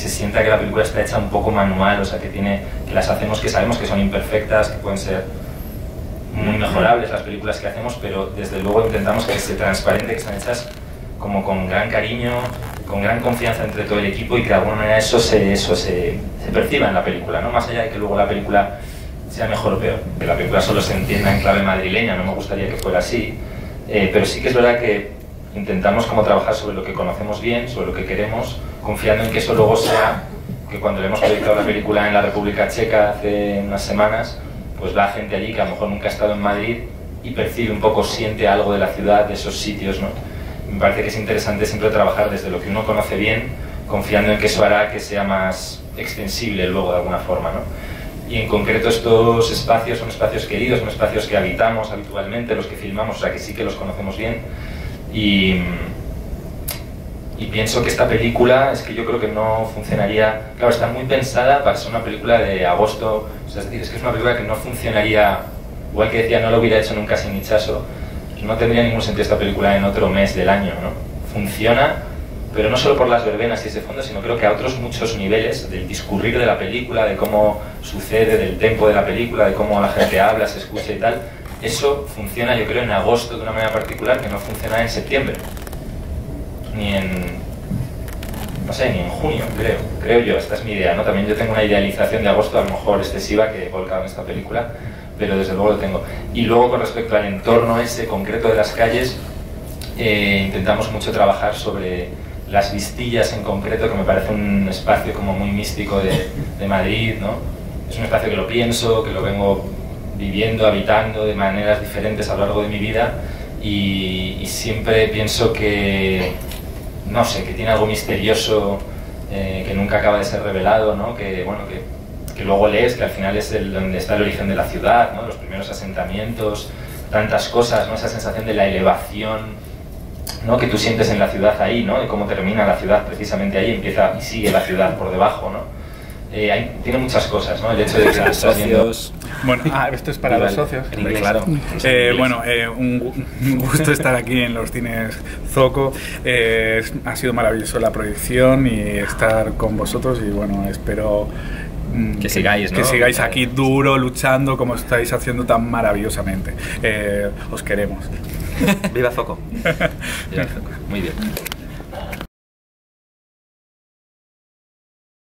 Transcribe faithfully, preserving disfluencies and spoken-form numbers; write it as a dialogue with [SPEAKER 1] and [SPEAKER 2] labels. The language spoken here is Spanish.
[SPEAKER 1] se sienta que la película está hecha un poco manual, o sea, que tiene, que las hacemos, que sabemos que son imperfectas, que pueden ser muy mejorables las películas que hacemos, pero desde luego intentamos que se transparente, que están hechas como con gran cariño, con gran confianza entre todo el equipo y que de alguna manera eso se, eso se, se perciba en la película, ¿no? Más allá de que luego la película sea mejor o peor, que la película solo se entienda en clave madrileña, no me gustaría que fuera así, eh, pero sí que es verdad que intentamos como trabajar sobre lo que conocemos bien, sobre lo que queremos, confiando en que eso luego sea, que cuando le hemos proyectado la película en la República Checa hace unas semanas, pues va gente allí que a lo mejor nunca ha estado en Madrid y percibe un poco, siente algo de la ciudad, de esos sitios, ¿no? Me parece que es interesante siempre trabajar desde lo que uno conoce bien, confiando en que eso hará que sea más extensible luego de alguna forma, ¿no? Y en concreto estos espacios son espacios queridos, son espacios que habitamos habitualmente, los que filmamos, o sea que sí que los conocemos bien. Y, y pienso que esta película, es que yo creo que no funcionaría, claro, está muy pensada para ser una película de agosto, o sea, es decir, es que es una película que no funcionaría, igual que decía, no lo hubiera hecho nunca sin Itxaso, no tendría ningún sentido esta película en otro mes del año, ¿no? Funciona, pero no solo por las verbenas y ese fondo, sino creo que a otros muchos niveles, del discurrir de la película, de cómo sucede, del tempo de la película, de cómo la gente habla, se escucha y tal, eso funciona, yo creo, en agosto de una manera particular que no funciona en septiembre, ni en, no sé, ni en junio, creo, creo yo, esta es mi idea, ¿no? También yo tengo una idealización de agosto a lo mejor excesiva que he volcado en esta película, pero desde luego lo tengo. Y luego con respecto al entorno ese concreto de las calles, eh, intentamos mucho trabajar sobre las Vistillas en concreto, que me parece un espacio como muy místico de, de Madrid, ¿no? Es un espacio que lo pienso, que lo vengo viviendo, habitando de maneras diferentes a lo largo de mi vida y, y siempre pienso que, no sé, que tiene algo misterioso eh, que nunca acaba de ser revelado, ¿no? Que, bueno, que, que luego lees, que al final es el, donde está el origen de la ciudad, ¿no? Los primeros asentamientos, tantas cosas, ¿no? Esa sensación de la elevación, ¿no? Que tú sientes en la ciudad ahí, ¿no? De cómo termina la ciudad precisamente ahí, empieza y sigue la ciudad por debajo, ¿no? Eh, hay, tiene muchas cosas, ¿no? El hecho de que estás
[SPEAKER 2] socios...
[SPEAKER 3] Bueno, ah, esto es para los socios.
[SPEAKER 2] En inglés, claro.
[SPEAKER 3] Eh, bueno, eh, un, un gusto estar aquí en los cines Zoco. Eh, ha sido maravilloso la proyección y estar con vosotros y bueno, espero
[SPEAKER 2] que, que sigáis, ¿no?
[SPEAKER 3] Que sigáis aquí duro, luchando como estáis haciendo tan maravillosamente. Eh, os queremos.
[SPEAKER 2] Viva Zoco. Viva Zoco. Muy bien.